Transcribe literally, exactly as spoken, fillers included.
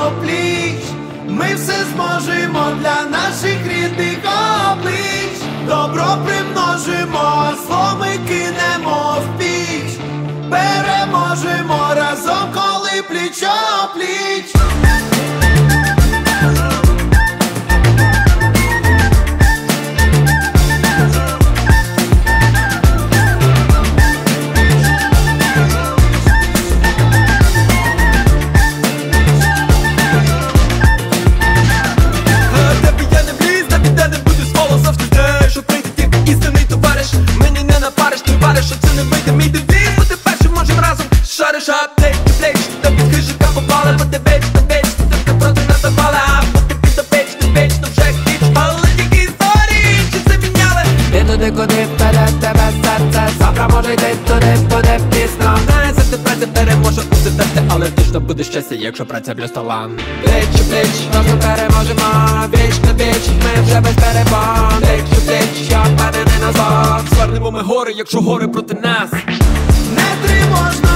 пліч. Ми все зможемо для наших рідних облич. Добро примножимо, зло ми кинемо в піч. Переможемо разом, коли пліч-о-пліч. Що це не вийде, мій девіз, бути першим можем разом. Шариш, а плеч до плеч, до під хижика попали. Бути вечно, вечно, ти проти нас запали. А бути під до печ, до вечно вже хіч. Але тільки історії, чи це міняли? Ти туди, куди вперед тебе серце. Завтра може йти туди, буде пізно. Знає, за тебе тепер може бути терти, але точно буде щастя, якщо праця плюс талант. Плеч у плеч, разом переможемо. Віч на віч, ми вже без перебон. Плеч у плеч, я впевнений назад. Звернемо ми гори, якщо гори проти нас. Не тривожно.